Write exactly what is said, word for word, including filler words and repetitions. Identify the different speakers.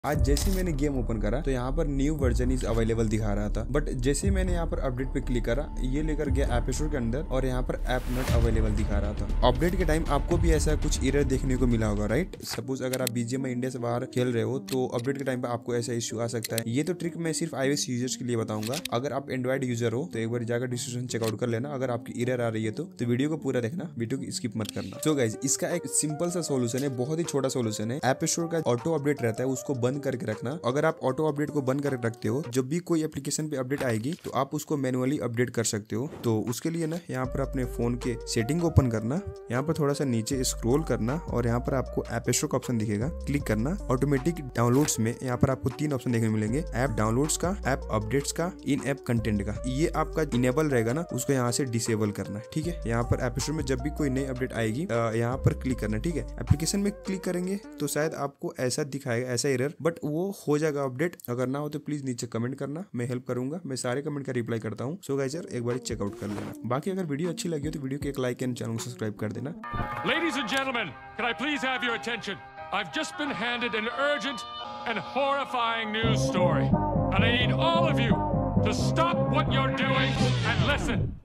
Speaker 1: आज जैसे ही मैंने गेम ओपन करा तो यहाँ पर न्यू वर्जन इज अवेलेबल दिखा रहा था, बट जैसे ही मैंने यहाँ पर अपडेट पे क्लिक करा ये लेकर गया ऐप स्टोर के अंदर और यहाँ पर ऐप नॉट अवेलेबल दिखा रहा था। अपडेट के टाइम आपको भी ऐसा कुछ एरर देखने को मिला होगा, राइट? सपोज अगर आप बीजीएमआई इंडिया से बाहर खेल रहे हो तो अपडेट के टाइम पे आपको ऐसा इश्यू आ सकता है। ये तो ट्रिक मैं सिर्फ आईओएस यूजर्स के लिए बताऊंगा। अगर आप एंड्रॉइड यूजर हो तो एक बार जाकर डिस्क्रिप्शन चेकआउट कर लेना। अगर आपकी एरर आ रही है तो, तो वीडियो को पूरा देखना, वीडियो को स्किप मत करना। सो गाइस, इसका एक सिंपल सा सोल्यूशन है, बहुत ही छोटा सोल्यूशन है। ऐप स्टोर का ऑटो अपडेट रहता है, उसको बंद करके रखना। अगर आप ऑटो अपडेट को बंद करके रखते हो, जब भी कोई एप्लीकेशन पे अपडेट आएगी तो आप उसको मैनुअली अपडेट कर सकते हो। तो उसके लिए ना यहाँ पर अपने फोन के सेटिंग ओपन करना, यहाँ पर थोड़ा सा नीचे स्क्रॉल करना और यहाँ पर आपको ऐप स्टोर का ऑप्शन दिखेगा, क्लिक करना। ऑटोमेटिक डाउनलोड्स में यहाँ पर आपको तीन ऑप्शन देखने मिलेंगे, ऐप डाउनलोड्स का, ऐप अपडेट्स का, इन ऐप कंटेंट का। ये आपका इनेबल रहेगा ना, उसको यहाँ से डिसेबल करना है, ठीक है? यहाँ पर ऐप स्टोर में जब भी कोई नई अपडेट आएगी यहाँ पर क्लिक करना, ठीक है? एप्लीकेशन में क्लिक करेंगे तो शायद आपको ऐसा दिखाएगा, ऐसा एरर, बट वो हो जाएगा अपडेट। अगर ना हो तो प्लीज नीचे कमेंट करना, मैं हेल्प करूंगा, मैं सारे कमेंट का रिप्लाई करता हूँ। सो गाइस यार, एक बार चेकआउट कर लेना। बाकी अगर वीडियो अच्छी लगी हो तो वीडियो को एक लाइक एंड चैनल को सब्सक्राइब कर देना।
Speaker 2: Ladies and gentlemen, can I please have your attention? I've just been handed an urgent and horrifying news story, and I need all of you to stop what you're doing and listen.